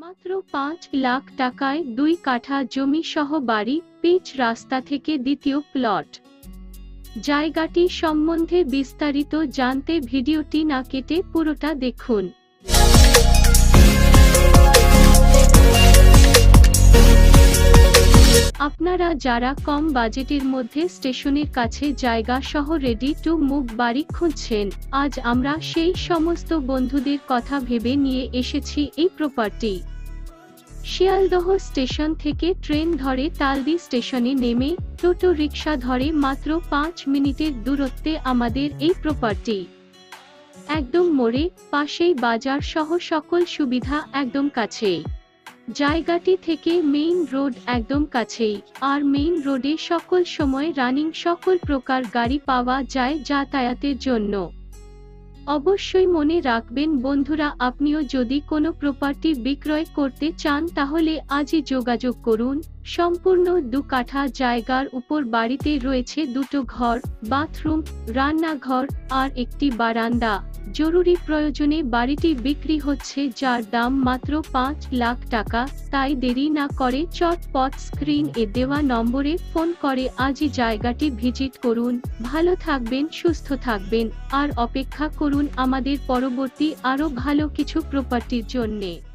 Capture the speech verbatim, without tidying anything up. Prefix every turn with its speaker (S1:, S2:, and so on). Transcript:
S1: মাত্র পাঁচ লাখ টাকায় দুই কাঠা জমি সহ বাড়ি, পিচ রাস্তা থেকে দ্বিতীয় প্লট। জায়গাটি সম্বন্ধে বিস্তারিত জানতে ভিডিওটি না কেটে পুরোটা দেখুন। আপনারা যারা কম বাজেটের মধ্যে স্টেশনের কাছে জায়গা সহ রেডি টু মুভ বাড়ি খুঁজছেন, আজ আমরা সেই সমস্ত বন্ধুদের কথা ভেবে নিয়ে এসেছি এই প্রপার্টি। শিয়ালদহ স্টেশন থেকে ট্রেন ধরে তালদি স্টেশনে নেমে টোটো রিক্সা ধরে মাত্র পাঁচ মিনিটের দূরত্বে আমাদের এই প্রপার্টি। একদম মোড়ে, পাশেই বাজার সহ সকল সুবিধা একদম কাছেই। জায়গাটি থেকে মেইন রোড একদম কাছেই, আর মেইন রোডে সকল সময় রানিং সকল প্রকার গাড়ি পাওয়া যায় যাতায়াতের জন্য। অবশ্যই মনে রাখবেন বন্ধুরা, আপনিও যদি কোনো প্রপার্টি বিক্রয় করতে চান তাহলে আজই যোগাযোগ করুন। সম্পূর্ণ দু কাঠা জায়গার উপর বাড়িতে রয়েছে দুটো ঘর, বাথরুম, রান্নাঘর আর একটি বারান্দা। জরুরি প্রয়োজনে বাড়িটি বিক্রি হচ্ছে, যার দাম মাত্র পাঁচ লাখ টাকা। তাই দেরি না করে চটপট স্ক্রিন এ দেওয়া নম্বরে ফোন করে আজই জায়গাটি ভিজিট করুন। ভালো থাকবেন, সুস্থ থাকবেন, আর অপেক্ষা করুন আমাদের পরবর্তী আরো ভালো কিছু প্রপার্টির জন্যে।